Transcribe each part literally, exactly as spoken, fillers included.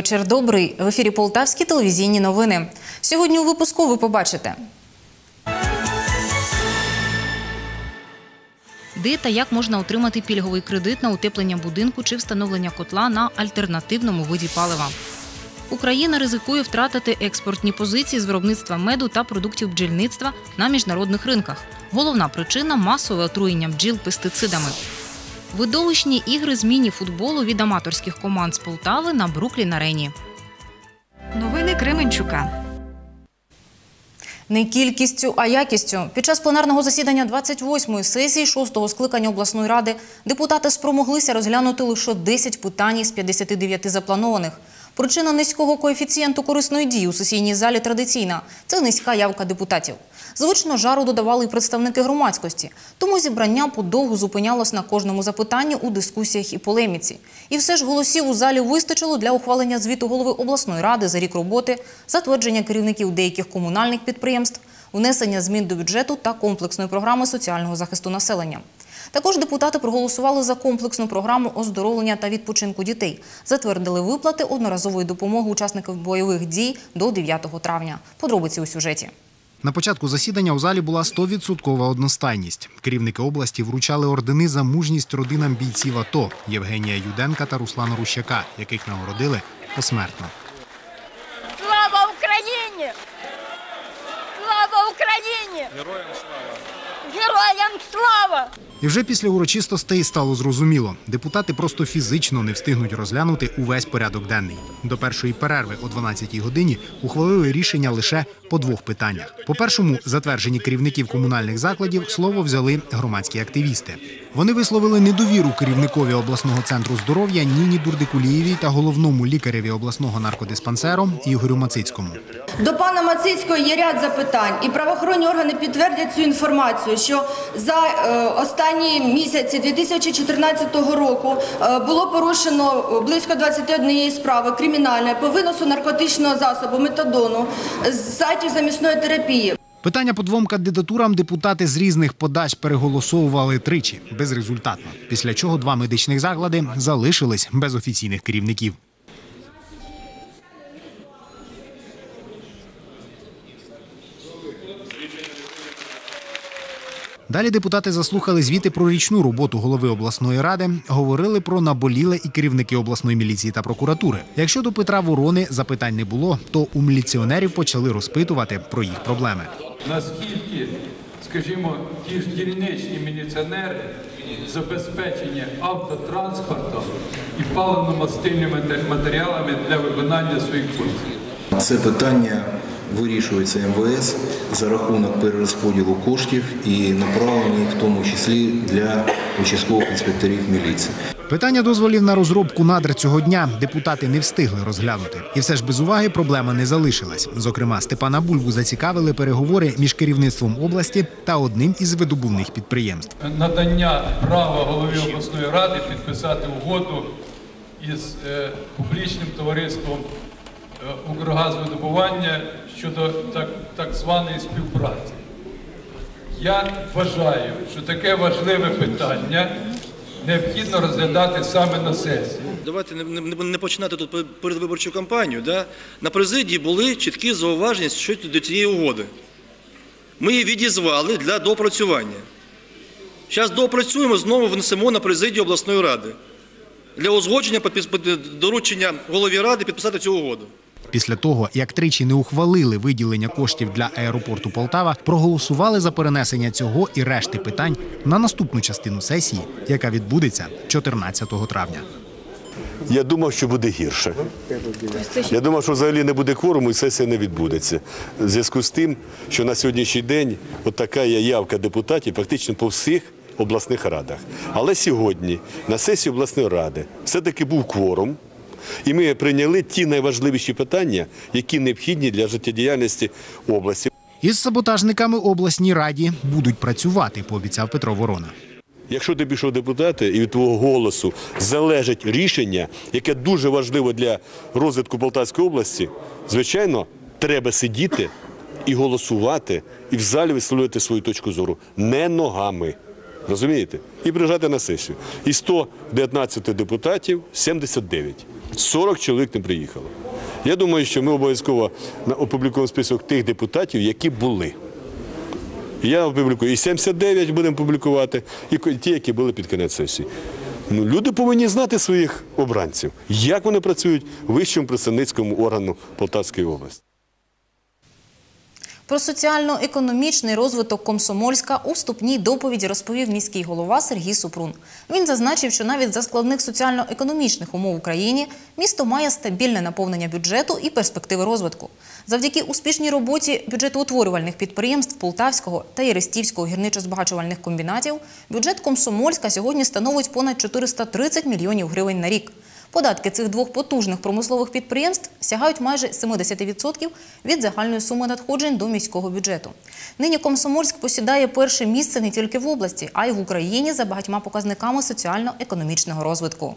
Вечір добрий. В ефірі Полтавські телевізійні новини. Сьогодні у випуску ви побачите. Де та як можна отримати пільговий кредит на утеплення будинку чи встановлення котла на альтернативному виді палива. Україна ризикує втратити експортні позиції з виробництва меду та продуктів бджільництва на міжнародних ринках. Головна причина – масове отруєння бджіл пестицидами. Видовищні ігри з міні-футболу від аматорських команд з Полтави на Бруклін-арені. Новини Кременчука. Не кількістю, а якістю. Під час пленарного засідання двадцять восьмої сесії шостого скликання обласної ради депутати спромоглися розглянути лише десять питань із п'ятдесяти дев'яти запланованих. Причина низького коефіцієнту корисної дії у сесійній залі традиційна – це низька явка депутатів. Звично жару додавали і представники громадськості, тому зібрання подовго зупинялось на кожному запитанні у дискусіях і полеміці. І все ж голосів у залі вистачило для ухвалення звіту голови обласної ради за рік роботи, затвердження керівників деяких комунальних підприємств, внесення змін до бюджету та комплексної програми соціального захисту населення. Також депутати проголосували за комплексну програму оздоровлення та відпочинку дітей. Затвердили виплати одноразової допомоги учасників бойових дій до дев'ятого травня. Подробиці у сюжеті. На початку засідання у залі була сто відсоткова одностайність. Керівники області вручали ордени за мужність родинам бійців АТО – Євгенія Юденка та Руслана Рущака, яких нагородили посмертно. Слава Україні! Слава Україні! Героям слава! Героям слава! І вже після урочистостей стало зрозуміло – депутати просто фізично не встигнуть розглянути увесь порядок денний. До першої перерви о дванадцятій годині ухвалили рішення лише по двох питаннях. По першому, затвердженні керівників комунальних закладів, слово взяли громадські активісти. Вони висловили недовіру керівникові обласного центру здоров'я Ніні Дурдикулієвій та головному лікареві обласного наркодиспансеру Ігорю Мацицькому. До пана Мацицького є ряд запитань, і правоохоронні органи підтвердять цю інформацію, що за е, останні місяці дві тисячі чотирнадцятого року е, було порушено близько двадцяти однієї справи кримінальної по виносу наркотичного засобу метадону з сайтів замісної терапії. Питання по двом кандидатурам депутати з різних подач переголосовували тричі, безрезультатно. Після чого два медичних заклади залишились без офіційних керівників. Далі депутати заслухали звіти про річну роботу голови обласної ради, говорили про наболіле і керівники обласної міліції та прокуратури. Якщо до Петра Ворони запитань не було, то у міліціонерів почали розпитувати про їх проблеми. Наскільки, скажімо, ті ж дільничні міліціонери забезпечені автотранспортом і паливно-мастильними матеріалами для виконання своїх функцій? Це питання вирішується ем ве ес за рахунок перерозподілу коштів і направлені в тому числі для участкових інспекторів міліції. Питання дозволів на розробку надр цього дня депутати не встигли розглянути. І все ж без уваги проблема не залишилась. Зокрема, Степана Бульбу зацікавили переговори між керівництвом області та одним із видобувних підприємств. Надання права голові обласної ради підписати угоду із е, публічним товариством «Укргазвидобування» щодо так, так званої співпраці. Я вважаю, що таке важливе питання необхідно розглядати саме на сесії. Давайте не, не, не починати тут передвиборчу кампанію. Да? На президії були чіткі зауваження щодо цієї угоди. Ми її відізвали для доопрацювання. Зараз доопрацюємо, знову внесемо на президію обласної ради. Для узгодження доручення голові ради підписати цю угоду. Після того, як тричі не ухвалили виділення коштів для аеропорту Полтава, проголосували за перенесення цього і решти питань на наступну частину сесії, яка відбудеться чотирнадцятого травня. Я думав, що буде гірше. Я думав, що взагалі не буде кворуму і сесія не відбудеться. В зв'язку з тим, що на сьогоднішній день от така є явка депутатів фактично по всіх обласних радах. Але сьогодні на сесії обласної ради все-таки був кворум, і ми прийняли ті найважливіші питання, які необхідні для життєдіяльності області. Із саботажниками обласній раді будуть працювати, пообіцяв Петро Ворона. Якщо ти пішов депутати і від твого голосу залежить рішення, яке дуже важливо для розвитку Полтавської області, звичайно, треба сидіти і голосувати, і в залі висловлювати свою точку зору. Не ногами. Розумієте? І приїжджати на сесію. І сто дев'ятнадцять депутатів – сімдесят дев'ять. сорок чоловік не приїхало. Я думаю, що ми обов'язково опублікуємо список тих депутатів, які були. Я опублікую і сімдесят дев'ять будемо публікувати, і ті, які були під кінець сесії. Ну, люди повинні знати своїх обранців, як вони працюють в вищому представницькому органу Полтавської області. Про соціально-економічний розвиток Комсомольська у вступній доповіді розповів міський голова Сергій Супрун. Він зазначив, що навіть за складних соціально-економічних умов в Україні місто має стабільне наповнення бюджету і перспективи розвитку. Завдяки успішній роботі бюджетоутворювальних підприємств Полтавського та Єристівського гірничо-збагачувальних комбінатів бюджет Комсомольська сьогодні становить понад чотириста тридцять мільйонів гривень на рік. Податки цих двох потужних промислових підприємств сягають майже сімдесят відсотків від загальної суми надходжень до міського бюджету. Нині Комсомольськ посідає перше місце не тільки в області, а й в Україні за багатьма показниками соціально-економічного розвитку.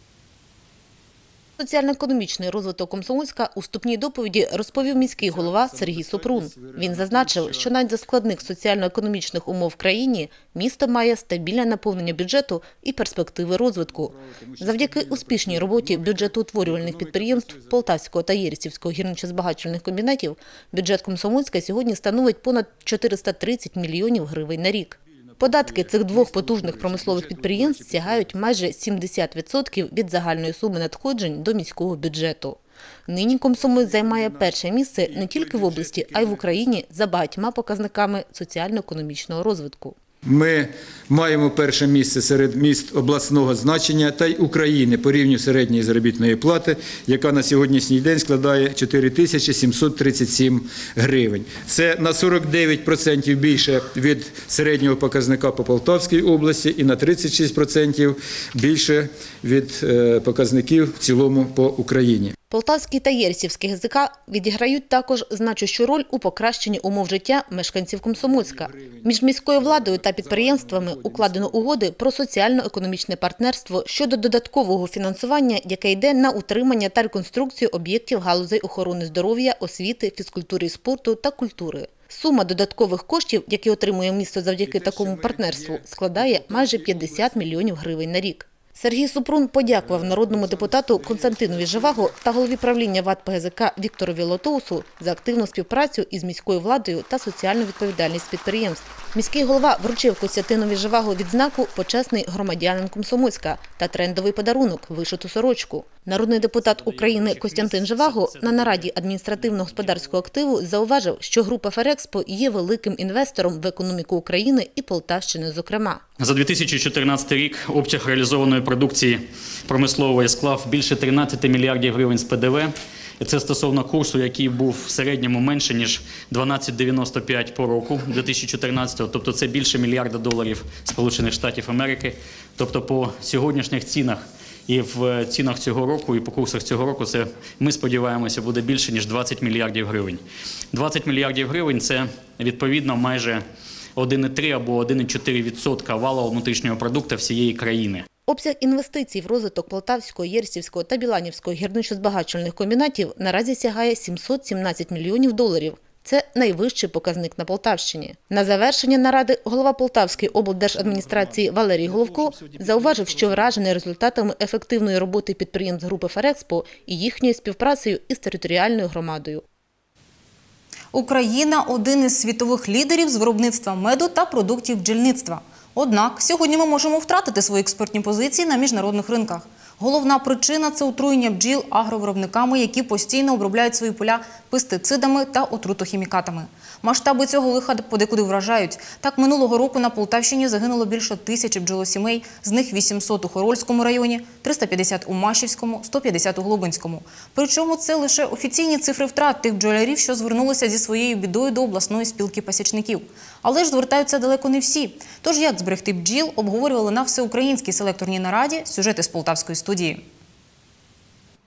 Соціально-економічний розвиток Комсомольська у вступній доповіді розповів міський голова Сергій Супрун. Він зазначив, що навіть за складних соціально-економічних умов в країні місто має стабільне наповнення бюджету і перспективи розвитку. Завдяки успішній роботі бюджетоутворювальних підприємств Полтавського та Єристівського гірничо-збагачувальних комбінатів бюджет Комсомольська сьогодні становить понад чотириста тридцять мільйонів гривень на рік. Податки цих двох потужних промислових підприємств сягають майже сімдесят відсотків від загальної суми надходжень до міського бюджету. Нині Комсомольськ займає перше місце не тільки в області, а й в Україні за багатьма показниками соціально-економічного розвитку. Ми маємо перше місце серед міст обласного значення та й України по рівню середньої заробітної плати, яка на сьогоднішній день складає чотири тисячі сімсот тридцять сім гривень. Це на сорок дев'ять відсотків більше від середнього показника по Полтавській області і на тридцять шість відсотків більше від показників в цілому по Україні. Полтавський та Єристівський ГЗК відіграють також значущу роль у покращенні умов життя мешканців Комсомольська. Між міською владою та підприємствами укладено угоди про соціально-економічне партнерство щодо додаткового фінансування, яке йде на утримання та реконструкцію об'єктів галузей охорони здоров'я, освіти, фізкультури і спорту та культури. Сума додаткових коштів, які отримує місто завдяки такому партнерству, складає майже п'ятдесят мільйонів гривень на рік. Сергій Супрун подякував народному депутату Константинові Живаго та голові правління ВАТ ПГЗК Вікторові Лотоусу за активну співпрацю із міською владою та соціальну відповідальність підприємств. Міський голова вручив Костянтинові Живаго відзнаку «Почесний громадянин Комсомольська» та трендовий подарунок – вишиту сорочку. Народний депутат України Костянтин Живаго на нараді адміністративно-господарського активу зауважив, що група Ферекспо є великим інвестором в економіку України і Полтавщини зокрема. За дві тисячі чотирнадцятий рік обсяг реалізованої продукції промислової склав більше тринадцяти мільярдів гривень з Пе Де Ве. І це стосовно курсу, який був в середньому менше, ніж дванадцять дев'яносто п'ять по року дві тисячі чотирнадцятого. Тобто це більше мільярда доларів Сполучених Штатів Америки. Тобто по сьогоднішніх цінах і в цінах цього року, і по курсах цього року, це, ми сподіваємося, буде більше, ніж двадцять мільярдів гривень. двадцять мільярдів гривень – це відповідно майже один цілих три або один цілих чотири відсотка валового внутрішнього продукту всієї країни. Обсяг інвестицій в розвиток Полтавського, Єристівського та Біланівського гірничо-збагачувальних комбінатів наразі сягає сімсот сімнадцять мільйонів доларів. Це найвищий показник на Полтавщині. На завершення наради голова Полтавської облдержадміністрації Валерій Головко зауважив, що вражений результатами ефективної роботи підприємств групи Ферекспо і їхньою співпрацею із територіальною громадою. Україна – один із світових лідерів з виробництва меду та продуктів бджільництва. Однак сьогодні ми можемо втратити свої експортні позиції на міжнародних ринках. Головна причина – це отруєння бджіл агровиробниками, які постійно обробляють свої поля пестицидами та отрутохімікатами. Масштаби цього лиха подекуди вражають. Так, минулого року на Полтавщині загинуло більше тисячі бджолосімей, з них вісімсот у Хорольському районі, триста п'ятдесят у Машівському, сто п'ятдесят у Глобинському. Причому це лише офіційні цифри втрат тих бджолярів, що звернулися зі своєю бідою до обласної спілки пасічників. Але ж звертаються далеко не всі. Тож як зберегти бджіл, обговорювали на всеукраїнській селекторній нараді. Сюжети з полтавської студії.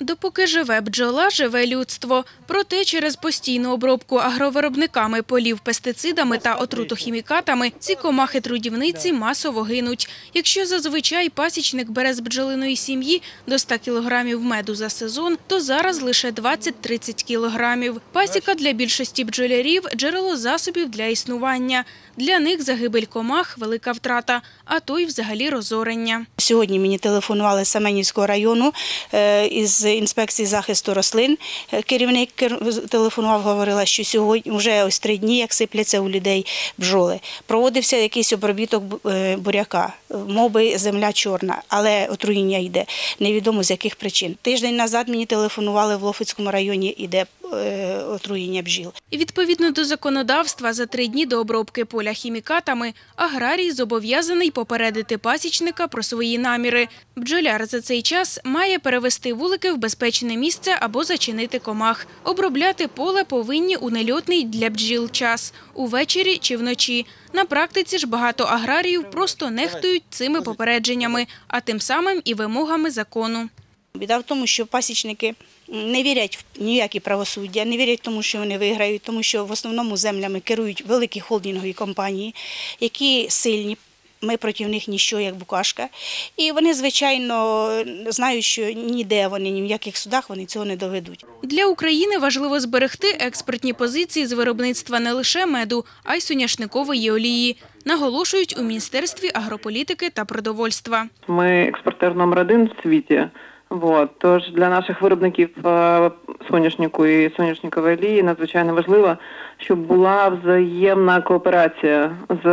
Допоки живе бджола, живе людство. Проте через постійну обробку агровиробниками полів пестицидами та отрутохімікатами ці комахи-трудівниці масово гинуть. Якщо зазвичай пасічник бере з бджолиної сім'ї до ста кілограмів меду за сезон, то зараз лише двадцять-тридцять кілограмів. Пасіка для більшості бджолярів – джерело засобів для існування. Для них загибель комах – велика втрата, а то й взагалі розорення. Сьогодні мені телефонували з Семенівського району із інспекції захисту рослин. Керівник телефонував, говорила, що сьогодні вже ось три дні, як сипляться у людей бджоли. Проводився якийсь обробіток буряка, мов би земля чорна, але отруєння йде. Невідомо з яких причин. Тиждень назад мені телефонували в Лофицькому районі, іде отруєння бджіл. Відповідно до законодавства, за три дні до обробки поля хімікатами аграрій зобов'язаний попередити пасічника про свої наміри. Бджоляр за цей час має перевести вулики в безпечне місце або зачинити комах. Обробляти поле повинні у нельотний для бджіл час – увечері чи вночі. На практиці ж багато аграріїв просто нехтують цими попередженнями, а тим самим і вимогами закону. Біда в тому, що пасічники не вірять в ніякі правосуддя, не вірять тому, що вони виграють, тому що в основному землями керують великі холдингові компанії, які сильні. Ми проти них ніщо, як букашка. І вони, звичайно, знають, що ніде вони, ні в яких судах вони цього не доведуть. Для України важливо зберегти експортні позиції з виробництва не лише меду, а й соняшникової олії, наголошують у Міністерстві агрополітики та продовольства. Ми експортер номер один в світі. Вот. Тож для наших виробників соняшнику і соняшникової олії надзвичайно важливо, щоб була взаємна кооперація з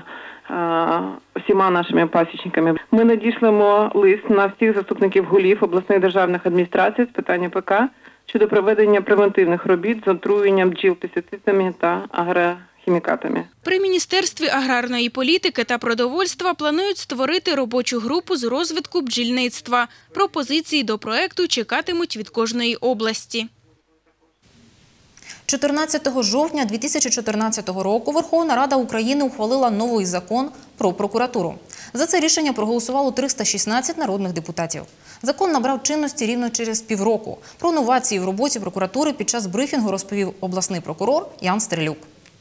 всіма нашими пасічниками. Ми надішлемо лист на всіх заступників голів обласних державних адміністрацій з питання ПК щодо проведення превентивних робіт з отруєнням бджіл пестицидами та агрохімікатами. При Міністерстві аграрної політики та продовольства планують створити робочу групу з розвитку бджільництва. Пропозиції до проекту чекатимуть від кожної області. чотирнадцятого жовтня дві тисячі чотирнадцятого року Верховна Рада України ухвалила новий закон про прокуратуру. За це рішення проголосувало триста шістнадцять народних депутатів. Закон набрав чинності рівно через півроку. Про новації в роботі прокуратури під час брифінгу розповів обласний прокурор Ян Стрелюк.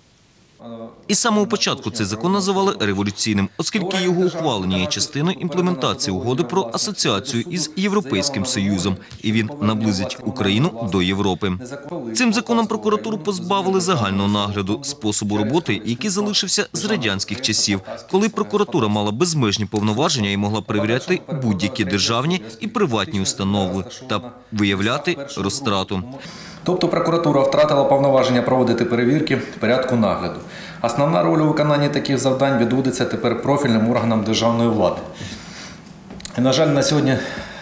Із самого початку цей закон називали революційним, оскільки його ухвалення є частиною імплементації угоди про асоціацію із Європейським Союзом, і він наблизить Україну до Європи. Цим законом прокуратуру позбавили загального нагляду, способу роботи, який залишився з радянських часів, коли прокуратура мала безмежні повноваження і могла перевіряти будь-які державні і приватні установи та виявляти розтрату. Тобто прокуратура втратила повноваження проводити перевірки в порядку нагляду. Основна роль у виконанні таких завдань відводиться тепер профільним органам державної влади. І, на жаль, на сьогодні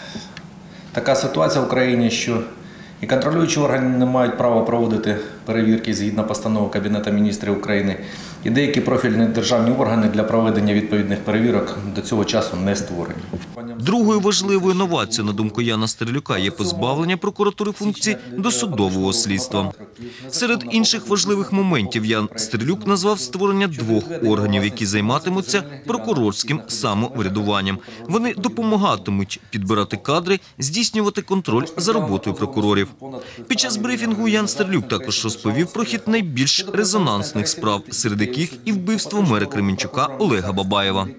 така ситуація в Україні, що і контролюючі органи не мають права проводити перевірки згідно постанови Кабінету міністрів України, і деякі профільні державні органи для проведення відповідних перевірок до цього часу не створені. Другою важливою новацією, на думку Яна Стрелюка, є позбавлення прокуратури функцій досудового слідства. Серед інших важливих моментів Ян Стрелюк назвав створення двох органів, які займатимуться прокурорським самоврядуванням. Вони допомагатимуть підбирати кадри, здійснювати контроль за роботою прокурорів. Під час брифінгу Ян Стрелюк також розповів про хід найбільш резонансних справ, серед яких і вбивство мера Кременчука Олега Бабаєва.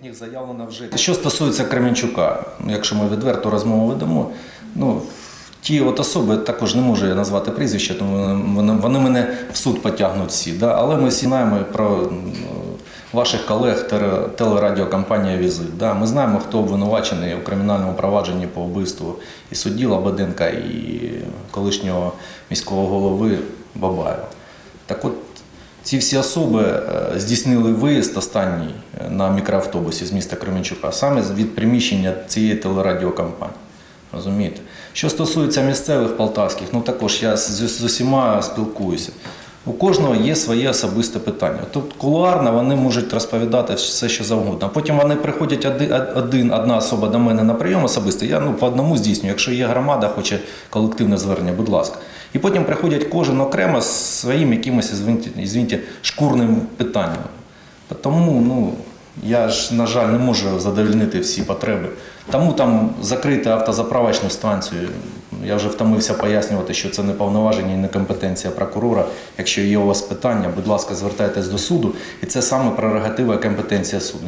Що стосується Кременчука, якщо ми відверто розмову ведемо, ну, ті от особи, також не можу я назвати прізвище, тому вони, вони мене в суд потягнуть всі. Да? Але ми всі знаємо про ваших колег телерадіокомпанія «Візит». Да? Ми знаємо, хто обвинувачений у кримінальному провадженні по вбивству і судді Лабоденка, і колишнього міського голови Бабаєва. Так от, ці всі особи здійснили виїзд останній на мікроавтобусі з міста Кременчука саме від приміщення цієї телерадіокомпанії. Розумієте? Що стосується місцевих полтавських, ну також я з, з усіма спілкуюся. У кожного є своє особисте питання. Тут кулуарно вони можуть розповідати все, що завгодно. Потім вони приходять один, один, одна особа до мене на прийом особистий, я ну, по одному здійснюю. Якщо є громада, хоче колективне звернення, будь ласка. І потім приходять кожен окремо з своїм якимось, извините, шкурним питанням. Тому, ну, я ж, на жаль, не можу задовольнити всі потреби. Тому там закрити автозаправочну станцію, Я вже втомився пояснювати, що це не повноваження і не компетенція прокурора. Якщо є у вас питання, будь ласка, звертайтесь до суду. І це саме прерогатива і компетенція суду.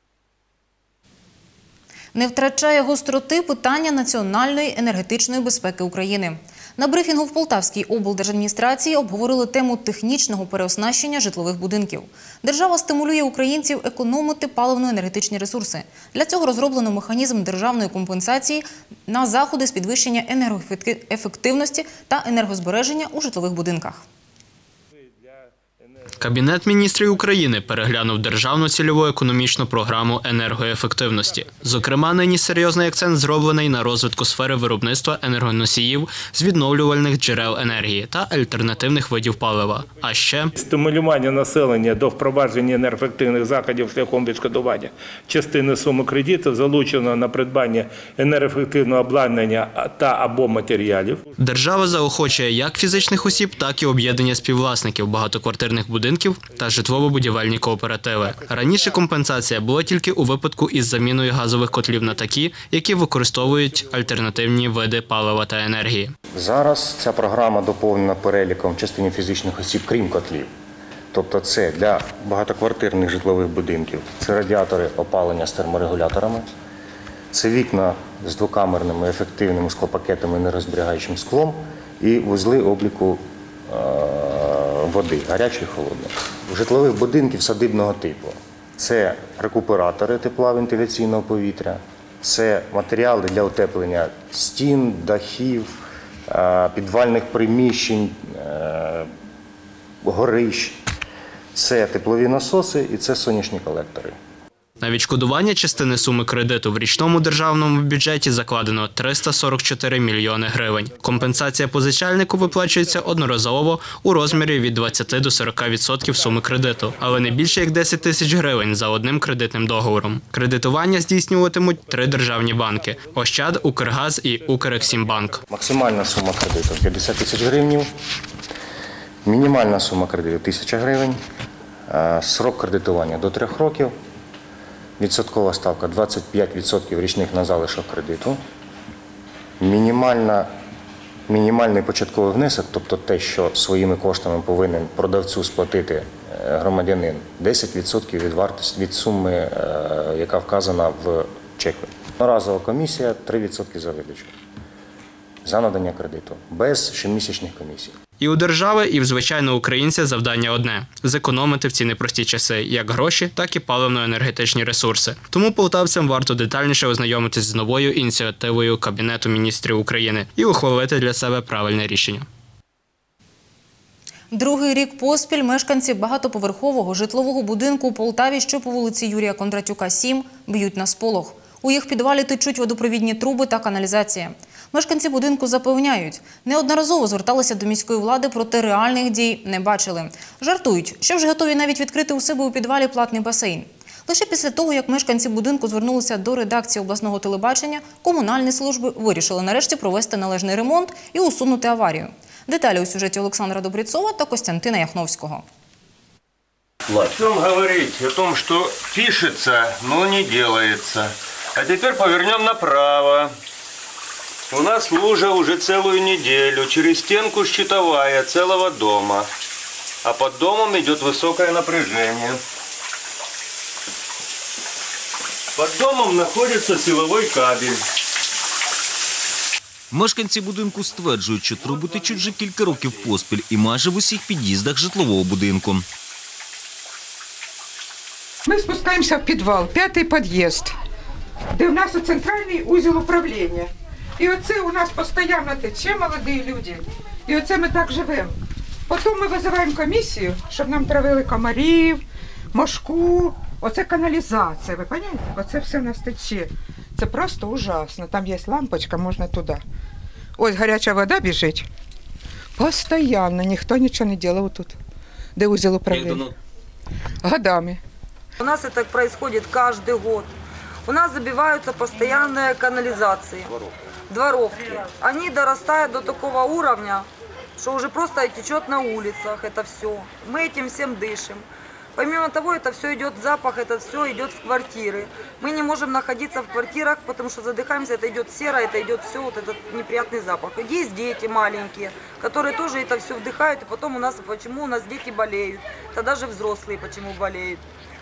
Не втрачає гостроти питання національної енергетичної безпеки України. На брифінгу в Полтавській облдержадміністрації обговорили тему технічного переоснащення житлових будинків. Держава стимулює українців економити паливно-енергетичні ресурси. Для цього розроблено механізм державної компенсації на заходи з підвищення енергоефективності та енергозбереження у житлових будинках. Кабінет міністрів України переглянув державну цільову економічну програму енергоефективності. Зокрема, нині серйозний акцент зроблений на розвитку сфери виробництва енергоносіїв з відновлювальних джерел енергії та альтернативних видів палива. А ще стимулювання населення до впровадження енергоефективних заходів шляхом відшкодування частини суми кредиту залучено на придбання енергоефективного обладнання та або матеріалів. Держава заохочує як фізичних осіб, так і об'єднання співвласників багатоквартирних будинків та житлово-будівельні кооперативи. Раніше компенсація була тільки у випадку із заміною газових котлів на такі, які використовують альтернативні види палива та енергії. Зараз ця програма доповнена переліком в частині фізичних осіб, крім котлів. Тобто це для багатоквартирних житлових будинків, це радіатори опалення з терморегуляторами, це вікна з двокамерними ефективними склопакетами, нерозберігаючим склом і вузли обліку води, гарячої і холодної. У житлових будинків садибного типу це рекуператори тепла вентиляційного повітря, це матеріали для утеплення стін, дахів, підвальних приміщень, горищ, це теплові насоси і це сонячні колектори. На відшкодування частини суми кредиту в річному державному бюджеті закладено триста сорок чотири мільйони гривень. Компенсація позичальнику виплачується одноразово у розмірі від двадцяти до сорока відсотків суми кредиту, але не більше як десять тисяч гривень за одним кредитним договором. Кредитування здійснюватимуть три державні банки – Ощад, Укргаз і Укрексімбанк. Максимальна сума кредиту – п'ятдесят тисяч гривень, мінімальна сума кредиту – тисяча гривень, срок кредитування – до трьох років. Відсоткова ставка двадцять п'ять відсотків річних на залишок кредиту. Мінімальна, мінімальний початковий внесок, тобто те, що своїми коштами повинен продавцю сплатити громадянин, десять відсотків від вартості, від суми, яка вказана в чеку. Одноразова комісія три відсотки за видачу, за надання кредиту, без щомісячних комісій. І у держави, і в звичайного українця завдання одне – зекономити в ці непрості часи як гроші, так і паливно-енергетичні ресурси. Тому полтавцям варто детальніше ознайомитись з новою ініціативою Кабінету міністрів України і ухвалити для себе правильне рішення. Другий рік поспіль мешканці багатоповерхового житлового будинку у Полтаві, що по вулиці Юрія Кондратюка, сім, б'ють на сполох. У їх підвалі течуть водопровідні труби та каналізація. Мешканці будинку запевняють, неодноразово зверталися до міської влади, проте реальних дій не бачили. Жартують, що вже готові навіть відкрити у себе у підвалі платний басейн. Лише після того, як мешканці будинку звернулися до редакції обласного телебачення, комунальні служби вирішили нарешті провести належний ремонт і усунути аварію. Деталі у сюжеті Олександра Добріцова та Костянтина Яхновського. О чем говорить? О том, что пишется, но не делается. А теперь повернем направо. У нас лужа уже целую неделю, через стенку щитовая целого дома. А под домом идет высокое напряжение. Под домом находится силовой кабель. Мешканці будинку стверджують, що труби течуть вже кілька років поспіль і майже в усіх під'їздах житлового будинку. Ми спускаємося в підвал, п'ятий під'їзд, де в нас центральний узел управління. І оце у нас постійно тече, молоді люди. І оце ми так живемо. Потім ми визиваємо комісію, щоб нам травили комарів, мошку. Оце каналізація, ви розумієте? Оце все в нас тече. Це просто ужасно. Там є лампочка, можна туди. Ось гаряча вода біжить. Постійно, ніхто нічого не робив тут. Де узел управління? Годами. У нас это происходит каждый год. У нас забиваются постоянные канализации, дворовки. Они дорастают до такого уровня, что уже просто течет на улицах это все. Мы этим всем дышим. Помимо того, это все идет запах, это все идет в квартиры. Мы не можем находиться в квартирах, потому что задыхаемся, это идет сера, это идет все, вот этот неприятный запах. И есть дети маленькие, которые тоже это все вдыхают, и потом у нас, почему у нас дети болеют, тогда же взрослые почему болеют.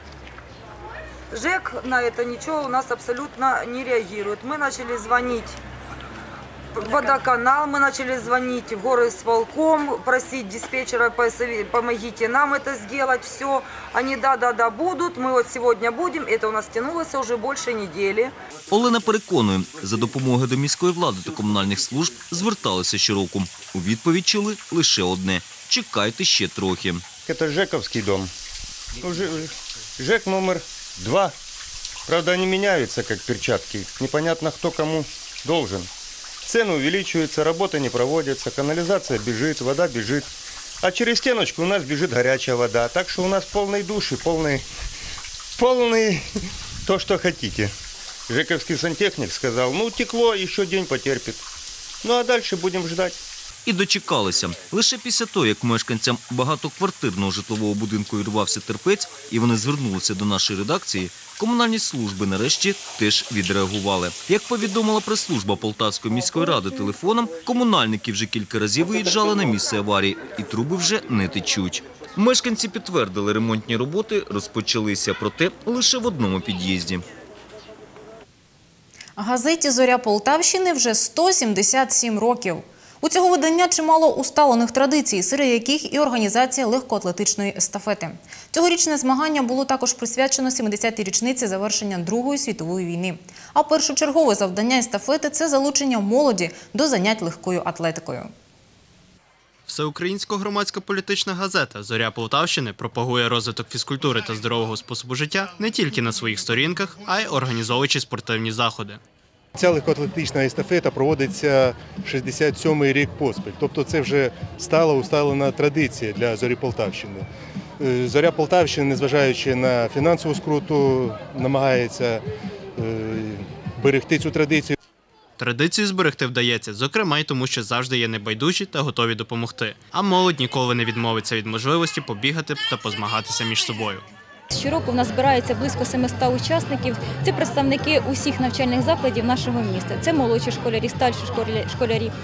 ЖЭК на это ничего у нас абсолютно не реагирует. Мы начали звонить в водоканал, мы начали звонить в горосполком, просить диспетчера, помогите нам это сделать, все. Они да-да-да будут, мы вот сегодня будем, это у нас тянулось уже больше недели. Олена переконує, за допомогою до міської влади та комунальних служб зверталися щороку. У відповідь чули лише одне – чекайте ще трохи. Це ЖЕКовський дом. ЖЕК номер два. Правда, они меняются, как перчатки. Непонятно, кто кому должен. Цены увеличиваются, работа не проводится, канализация бежит, вода бежит. А через стеночку у нас бежит горячая вода. Так что у нас полный душ и полный, полный то, что хотите. ЖЭКовский сантехник сказал, ну текло, еще день потерпит. Ну а дальше будем ждать. І дочекалися. Лише після того, як мешканцям багатоквартирного житлового будинку відрвався терпець, і вони звернулися до нашої редакції, комунальні служби нарешті теж відреагували. Як повідомила прес-служба Полтавської міської ради телефоном, комунальники вже кілька разів виїжджали на місце аварії, і труби вже не течуть. Мешканці підтвердили, ремонтні роботи розпочалися, проте лише в одному під'їзді. Газеті «Зоря Полтавщини» вже сто сімдесят сім років. У цього видання чимало усталених традицій, серед яких і організація легкоатлетичної естафети. Цьогорічне змагання було також присвячено сімдесятій річниці завершення Другої світової війни. А першочергове завдання естафети – це залучення молоді до занять легкою атлетикою. Всеукраїнська громадська політична газета «Зоря Полтавщини» пропагує розвиток фізкультури та здорового способу життя не тільки на своїх сторінках, а й організовуючи спортивні заходи. Ця легкоатлетична естафета проводиться шістдесят сьомий рік поспіль. Тобто це вже стала усталена традиція для «Зорі Полтавщини». «Зоря Полтавщини», незважаючи на фінансову скруту, намагається берегти цю традицію. Традицію зберегти вдається, зокрема й тому, що завжди є небайдужі та готові допомогти. А молодь ніколи не відмовиться від можливості побігати та позмагатися між собою. Щороку в нас збирається близько семисот учасників. Це представники усіх навчальних закладів нашого міста. Це молодші школярі, старші школярі,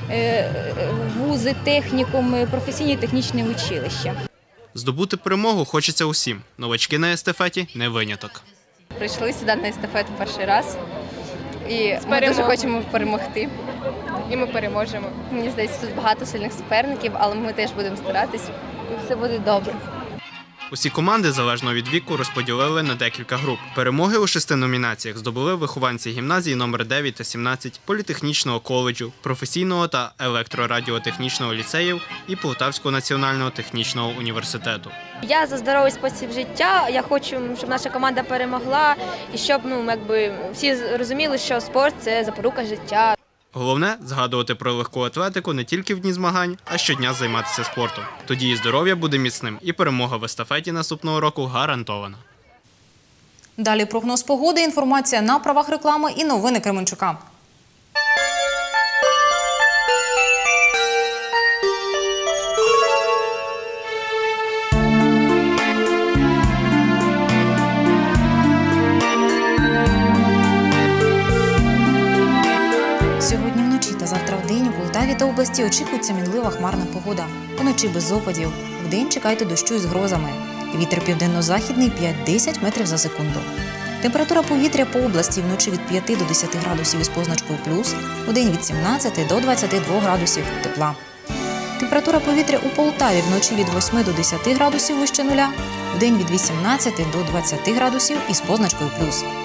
вузи, технікуми, професійні технічні училища. Здобути перемогу хочеться усім. Новачки на естафеті – не виняток. Прийшли сюди на естафету перший раз. І ми дуже хочемо перемогти. І ми переможемо. Мені здається, тут багато сильних суперників, але ми теж будемо старатись, і все буде добре. Усі команди, залежно від віку, розподілили на декілька груп. Перемоги у шести номінаціях здобули вихованці гімназії номер дев'ять та сімнадцять, політехнічного коледжу, професійного та електрорадіотехнічного ліцеїв і Полтавського національного технічного університету. Я за здоровий спосіб життя, я хочу, щоб наша команда перемогла і щоб ну, якби, всі розуміли, що спорт – це запорука життя. Головне – згадувати про легку атлетику не тільки в дні змагань, а щодня займатися спортом. Тоді і здоров'я буде міцним, і перемога в естафеті наступного року гарантована. Далі прогноз погоди, інформація на правах реклами і новини Кременчука. Сьогодні вночі та завтра вдень у Полтаві та області очікується мінлива хмарна погода. Вночі без опадів. Вдень чекайте дощу із грозами. Вітер південно-західний п'ять-десять метрів за секунду. Температура повітря по області вночі від п'яти до десяти градусів із позначкою плюс, вдень від сімнадцяти до двадцяти двох градусів тепла. Температура повітря у Полтаві вночі від восьми до десяти градусів вище нуля, вдень від вісімнадцяти до двадцяти градусів із позначкою плюс.